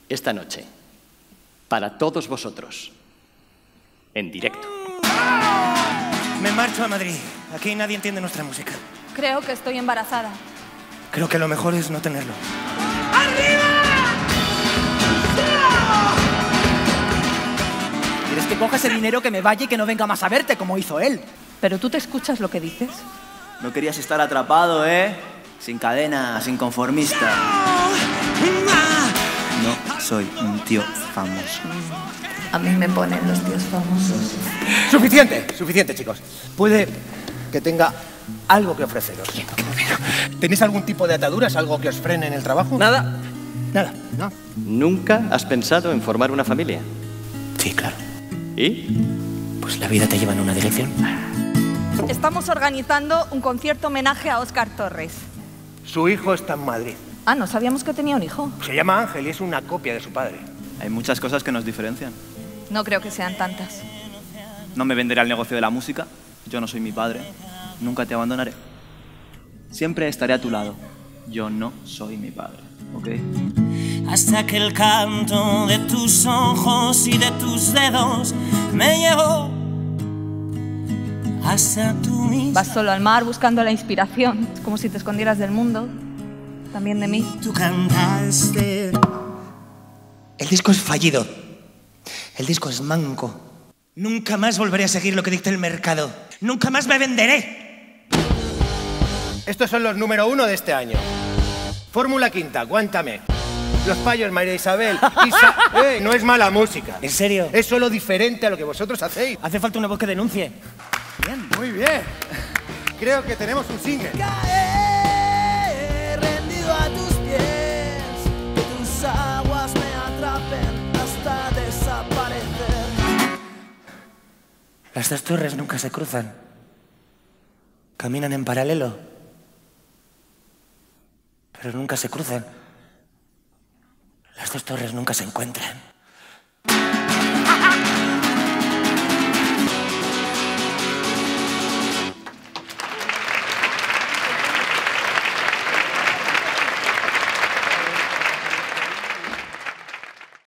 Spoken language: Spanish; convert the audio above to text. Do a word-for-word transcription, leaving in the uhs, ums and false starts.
esta noche, para todos vosotros, en directo. Me marcho a Madrid. Aquí nadie entiende nuestra música. Creo que estoy embarazada. Creo que lo mejor es no tenerlo. ¿Quieres que coja ese dinero, que me vaya y que no venga más a verte, como hizo él? ¿Pero tú te escuchas lo que dices? No querías estar atrapado, ¿eh? Sin cadena, sin conformista. No soy un tío famoso. A mí me ponen los tíos famosos. Suficiente, suficiente, chicos. Puede que tenga algo que ofreceros. ¿Tenéis algún tipo de ataduras, algo que os frene en el trabajo? Nada. Nada, ¿no? ¿Nunca has pensado en formar una familia? Sí, claro. ¿Y? Pues la vida te lleva en una dirección. Estamos organizando un concierto homenaje a Óscar Torres. Su hijo está en Madrid. Ah, no sabíamos que tenía un hijo. Se llama Ángel y es una copia de su padre. Hay muchas cosas que nos diferencian. No creo que sean tantas. No me venderé al negocio de la música. Yo no soy mi padre. Nunca te abandonaré. Siempre estaré a tu lado. Yo no soy mi padre, ¿ok? Hasta que el canto de tus ojos y de tus dedos me llevó hasta tu misma. Vas solo al mar buscando la inspiración. Es como si te escondieras del mundo. También de mí. Tú cantaste. El disco es fallido. El disco es manco. Nunca más volveré a seguir lo que dicta el mercado. Nunca más me venderé. Estos son los número uno de este año. Fórmula Quinta, Aguántame. Los Payos, María Isabel. Isa... ¡Eh! No es mala música. ¿En serio? Es solo diferente a lo que vosotros hacéis. Hace falta una voz que denuncie. Bien, muy bien. Creo que tenemos un single. Caer rendido a tus pies, que tus aguas me atrapen hasta desaparecer. Las dos torres nunca se cruzan. Caminan en paralelo. Pero nunca se cruzan. Las dos torres nunca se encuentran.